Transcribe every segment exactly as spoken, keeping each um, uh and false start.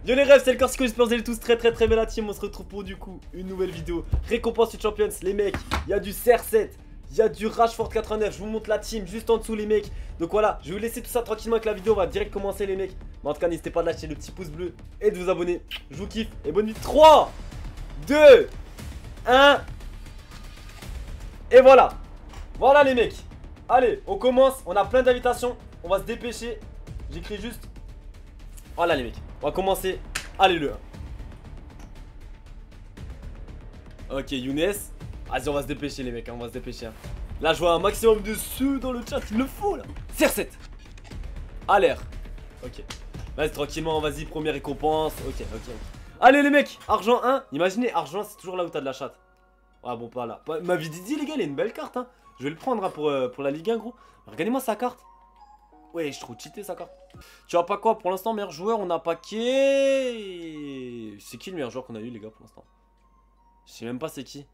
Yo les rêves, c'est le Corsico, j'espère que vous allez tous très très très bien la team. On se retrouve pour du coup une nouvelle vidéo. Récompense du Champions, les mecs. Il y a du C R sept, il y a du Rashford quatre-vingt-neuf. Je vous montre la team juste en dessous les mecs. Donc voilà, je vais vous laisser tout ça tranquillement avec la vidéo. On va direct commencer les mecs. Mais en tout cas, n'hésitez pas à lâcher le petit pouce bleu et de vous abonner. Je vous kiffe et bonne nuit. Trois, deux, un. Et voilà. Voilà les mecs. Allez, on commence. On a plein d'invitations. On va se dépêcher. J'écris juste. Voilà les mecs. On va commencer. Allez le un. Ok, Younes. Vas-y, on va se dépêcher les mecs, hein, on va se dépêcher. Hein. Là, je vois un maximum de ceux dans le chat, il le faut là. C R sept. À l'air. Ok. Vas-y, tranquillement, vas-y, première récompense. Ok, ok, ok. Allez les mecs, argent un. Imaginez, argent, c'est toujours là où t'as de la chatte. Ah bon, pas là. Ma vie Didi, les gars, il a une belle carte. Hein. Je vais le prendre hein, pour, euh, pour la Ligue un, gros. Regardez-moi sa carte. Ouais, je trouve cheaté sa carte. Tu vois pas quoi pour l'instant, meilleur joueur, on a paquet. C'est qui le meilleur joueur qu'on a eu, les gars, pour l'instant? Je sais même pas c'est qui.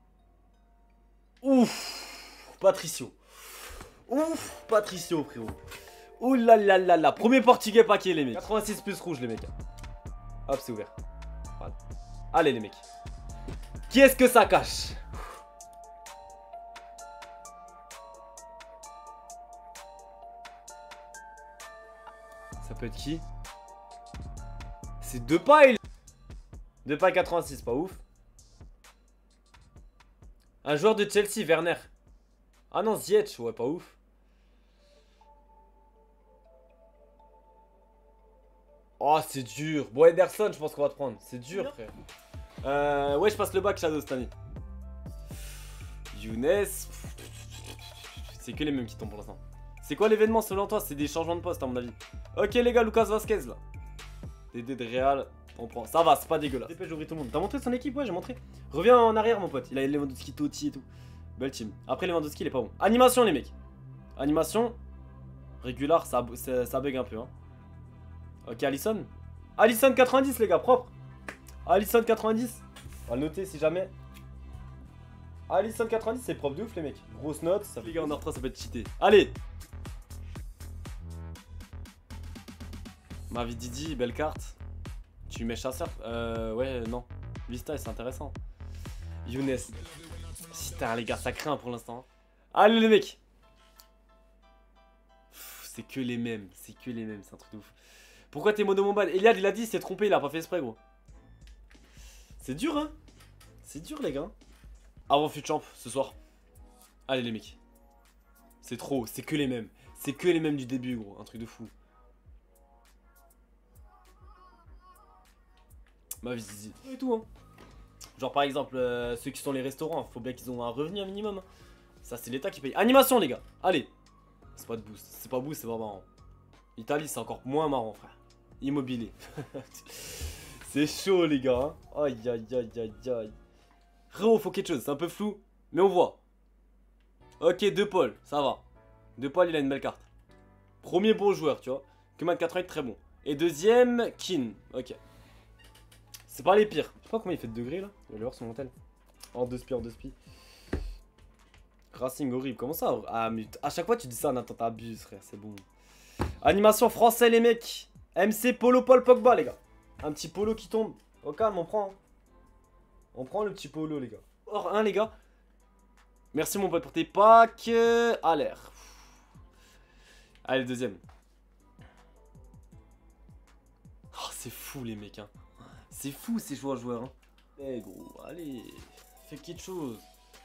Ouf, Patricio. Ouf, Patricio, frérot. Ouh là là là là. Premier portugais paquet, les mecs. quatre-vingt-six plus rouge, les mecs. Hop, c'est ouvert. Voilà. Allez, les mecs. Qui est-ce que ça cache? Ça peut être qui? C'est Depay. Depay quatre-vingt-six, pas ouf. Un joueur de Chelsea, Werner. Ah non, Ziyech, ouais, pas ouf. Oh, c'est dur. Bon, Ederson, je pense qu'on va te prendre. C'est dur, frère. Euh, ouais, je passe le bac, Shadow, cette année. Younes. C'est que les mêmes qui tombent pour l'instant. C'est quoi l'événement selon toi? C'est des changements de poste, à mon avis. Ok, les gars, Lucas Vasquez, là. D D de Real. On prend. Ça va, c'est pas dégueulasse. Dépêche d'ouvrir tout le monde. T'as montré son équipe? Ouais, j'ai montré. Reviens en arrière, mon pote. Il a Lewandowski, Totti et tout. Belle team. Après, Lewandowski, il est pas bon. Animation, les mecs. Animation. Régular, ça, ça, ça bug un peu. Hein. Ok, Alisson. Alisson quatre-vingt-dix, les gars, propre. Alisson quatre-vingt-dix. On va le noter si jamais. Alisson quatre-vingt-dix, c'est propre de ouf, les mecs. Grosse note. Ça fait... Les gars, en R trois, ça peut être cheaté. Allez. Ma vie Didi, belle carte. Tu mets chasseur? Euh, ouais, non. Vista, c'est intéressant. Younes. Putain, les gars, ça craint pour l'instant. Allez, les mecs. C'est que les mêmes. C'est que les mêmes. C'est un truc de ouf. Pourquoi t'es mono mon bal? Eliad, il a dit, il s'est trompé. Il a pas fait exprès, gros. C'est dur, hein. C'est dur, les gars. Avant fut champ ce soir. Allez, les mecs. C'est trop. C'est que les mêmes. C'est que les mêmes du début, gros. Un truc de fou. Ma vie et tout hein. Genre par exemple euh, ceux qui sont les restaurants, faut bien qu'ils ont un revenu un minimum. Ça c'est l'État qui paye. Animation les gars. Allez. C'est pas de boost. C'est pas boost, c'est pas marrant. Italie c'est encore moins marrant frère. Immobilier. C'est chaud les gars hein. Aïe aïe aïe aïe aïe. Frérot faut quelque chose. C'est un peu flou. Mais on voit. Ok De Paul. Ça va. De Paul il a une belle carte. Premier bon joueur tu vois. Coman quatre-vingts très bon. Et deuxième Keane. Ok. C'est pas les pires. Je sais pas combien il fait de degrés là. On va aller voir son montel. En deux spi, en deux spi. Racing horrible. Comment ça? Ah, mais à chaque fois tu dis ça, Nathan, t'abuses, frère. C'est bon. Animation français, les mecs. M C Polo Paul Pogba, les gars. Un petit polo qui tombe. Au calme, on prend. Hein. On prend le petit polo, les gars. Or un, les gars. Merci, mon pote, pour tes packs. À l'air. Allez, deuxième. Oh, c'est fou, les mecs, hein. C'est fou ces joueurs joueurs hein. Eh gros, allez, fais quelque chose.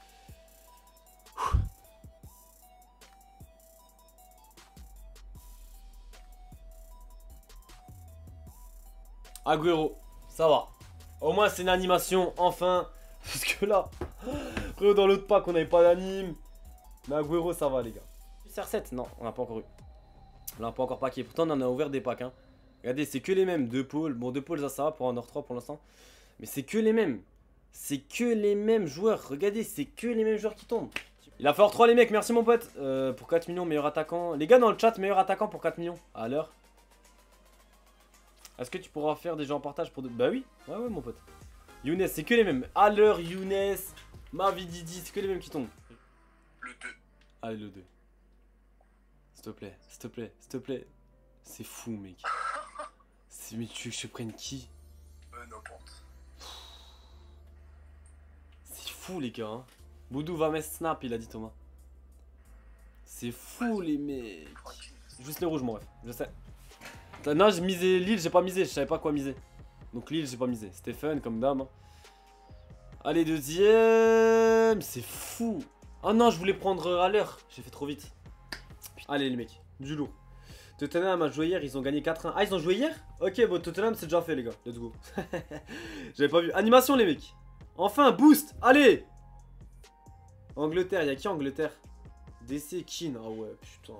Agüero, ça va. Au moins c'est une animation, enfin. Parce que là, frérot, dans l'autre pack on n'avait pas d'anime. Mais Agüero ça va les gars. C R sept, non, on n'a pas encore eu. On n'a pas encore packé, pourtant on en a ouvert des packs hein. Regardez, c'est que les mêmes, deux pôles. Bon, deux pôles ça, ça va pour un R trois pour l'instant. Mais c'est que les mêmes. C'est que les mêmes joueurs. Regardez, c'est que les mêmes joueurs qui tombent. Il a fait R trois les mecs, merci mon pote. Euh, pour quatre millions, meilleur attaquant. Les gars dans le chat, meilleur attaquant pour quatre millions. À l'heure. Est-ce que tu pourras faire des gens en partage pour deux? Bah oui, ouais ouais mon pote. Younes, c'est que les mêmes. À l'heure, Younes. Ma vie Didi, c'est que les mêmes qui tombent. Le deux. Allez, le deux. S'il te plaît, s'il te plaît, s'il te plaît. C'est fou mec. Mais tu veux que je prenne qui? Euh, n'importe. C'est fou les gars. Hein. Boudou va mettre snap, il a dit Thomas. C'est fou les mecs. Juste les rouges, mon ref, je sais. Non, j'ai misé Lille, j'ai pas misé, je savais pas quoi miser. Donc Lille, j'ai pas misé. C'était fun comme dame. Allez, deuxième. C'est fou. Oh non, je voulais prendre à l'heure. J'ai fait trop vite. Allez les mecs, du lourd. Tottenham a joué hier, ils ont gagné quatre un. Ah, ils ont joué hier? Ok, bon, Tottenham c'est déjà fait les gars. Let's go. J'avais pas vu. Animation les mecs. Enfin, boost. Allez. Angleterre, y'a qui Angleterre? D C Keane. Ah ouais, putain.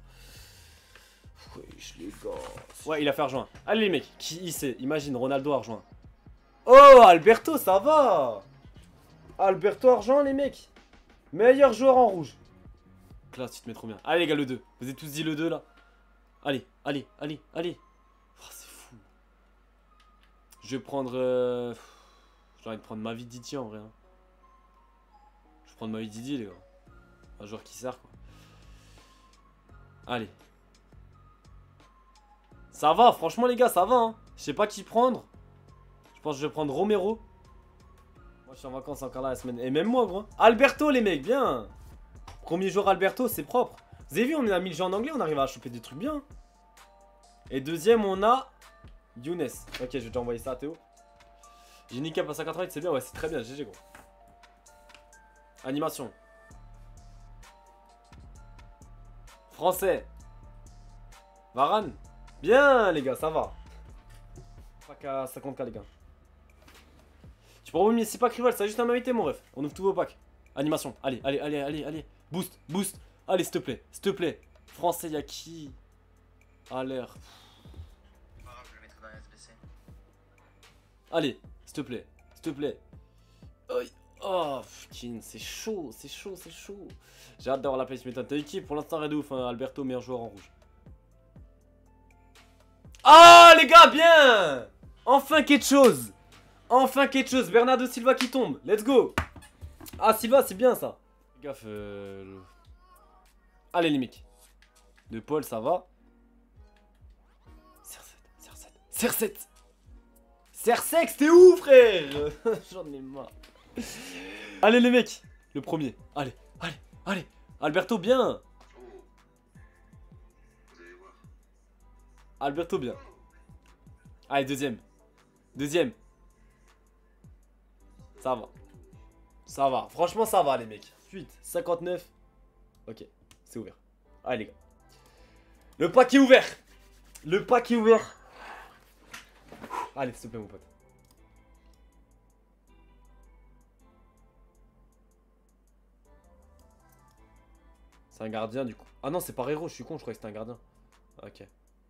Wesh les gars. Ouais, il a fait rejoindre. Allez les mecs, qui il sait? Imagine, Ronaldo a rejoint. Oh, Alberto, ça va. Alberto argent les mecs. Meilleur joueur en rouge. Là, tu te mets trop bien. Allez les gars, le deux. Vous avez tous dit le deux là. Allez, allez, allez, allez. Oh, c'est fou. Je vais prendre... Euh... J'ai envie de prendre ma vie Didier en vrai. Hein. Je vais prendre ma vie Didier les gars. Un joueur qui sert quoi. Allez. Ça va, franchement les gars, ça va. Hein. Je sais pas qui prendre. Je pense que je vais prendre Romero. Moi je suis en vacances encore là la semaine. Et même moi gros. Alberto les mecs, bien. Premier joueur Alberto, c'est propre. Vous avez vu, on a mis le jeu en anglais, on arrive à choper des trucs bien. Et deuxième, on a Younes. Ok, je vais déjà envoyer ça à Théo. J'ai une cap à cent quatre-vingts, c'est bien, ouais, c'est très bien, G G gros. Animation. Français. Varane. Bien les gars, ça va. Pas qu'à cinquante K les gars. Tu pourras oublier, c'est pas Crival, ça a juste un mérité mon ref. On ouvre tous vos packs. Animation, allez, allez, allez, allez, allez. Boost, boost. Allez, s'il te plaît, s'il te plaît. Français, y'a qui? À l'air. Allez, s'il te plaît, s'il te plaît. Oh, putain, c'est chaud, c'est chaud, c'est chaud. J'ai hâte d'avoir la place méthode. T'as équipe pour l'instant, Red Ouf, hein, Alberto, meilleur joueur en rouge. Ah, les gars, bien. Enfin quelque chose. Enfin quelque chose. Bernardo Silva qui tombe. Let's go. Ah, Silva, c'est bien ça. Gaffe. Euh... Allez, les mecs. De Paul, ça va. C R sept, C R sept, C R sept. C R sept, t'es où, frère? J'en ai marre. Allez, les mecs. Le premier. Allez, allez, allez. Alberto, bien. Alberto, bien. Allez, deuxième. Deuxième. Ça va. Ça va. Franchement, ça va, les mecs. huit, cinquante-neuf. Ok, c'est ouvert. Allez, les gars. Le pack est ouvert. Le pack est ouvert. Allez, s'il te plaît, mon pote. C'est un gardien, du coup. Ah non, c'est pas Rero, je suis con, je croyais que c'était un gardien. Ok.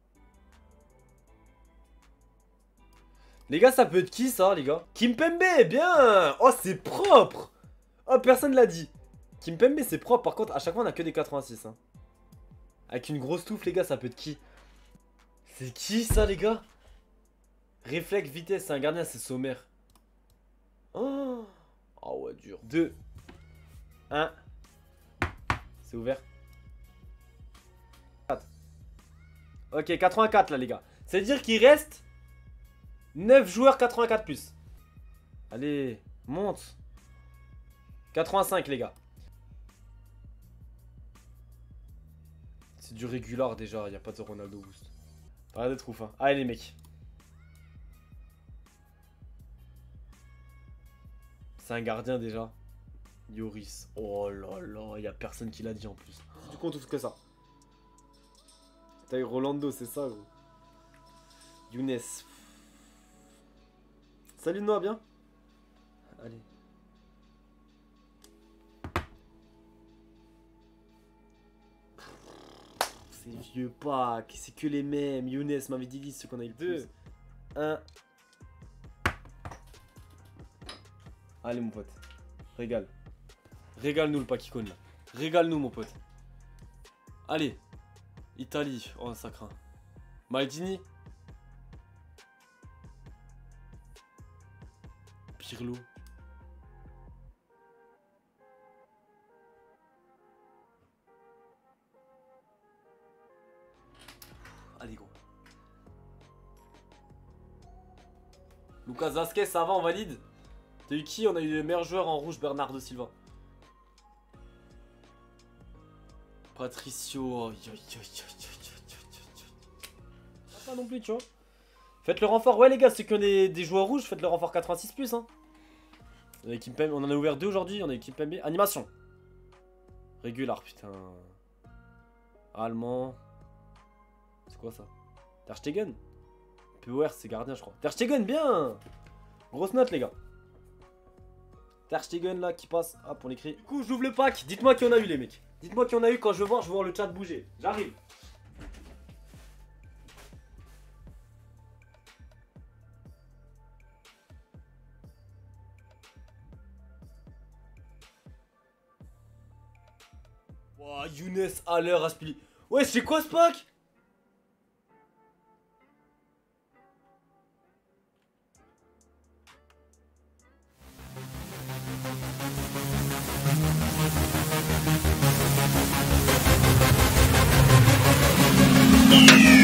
Les gars, ça peut être qui, ça, les gars? Kimpembe, bien. Oh, c'est propre. Oh, personne l'a dit. Kimpembe, c'est propre. Par contre, à chaque fois, on a que des quatre-vingt-six. Hein. Avec une grosse touffe, les gars, ça peut être qui? C'est qui, ça, les gars? Réflexe, vitesse, c'est un gardien, c'est sommaire. Oh, oh ouais, dur. deux. un. C'est ouvert. quatre. Ok, quatre-vingt-quatre, là, les gars. C'est-à-dire qu'il reste neuf joueurs quatre-vingt-quatre plus. Allez, monte. quatre-vingt-cinq, les gars. C'est du régular déjà, il n'y a pas de Ronaldo boost. Pas d'être ouf, hein. Allez, les mecs. C'est un gardien déjà. Yoris. Oh là là, il n'y a personne qui l'a dit en plus. Du coup, on trouve que ça. T'as eu Rolando, c'est ça, gros. Younes. Salut Noah, bien. Allez. C'est vieux pack, c'est que les mêmes. Younes m'avait dit ce qu'on a eu le plus. deux, un. Allez mon pote, régale. Régale-nous le pack icône là. Régale-nous mon pote. Allez. Italie, oh ça craint. Maldini. Pirlo. Allez gros. Lucas Vazquez, ça va, on valide. T'as eu qui? On a eu le meilleur joueur en rouge, Bernardo Silva. Patricio. Aïe, aïe, aïe, aïe, aïe, aïe. Pas non plus, tu vois. Faites le renfort. Ouais, les gars, ceux qui ont des, des joueurs rouges, faites le renfort quatre-vingt-six plus. Hein. On, a Kimpembe, on en a ouvert deux aujourd'hui. On a eu Kimpembe. Animation. Régular, putain. Allemand. C'est quoi ça? Ter Stegen. P O R, c'est gardien, je crois. Ter Stegen, bien. Grosse note, les gars. Ter Stegen, là, qui passe. Hop, on écrit. Du coup, j'ouvre le pack. Dites-moi qui on a eu, les mecs. Dites-moi qui on a eu. Quand je veux voir, je veux voir le chat bouger. J'arrive. Wow, Younes à l'heure, Aspili. Ouais, c'est quoi ce pack? Yeah.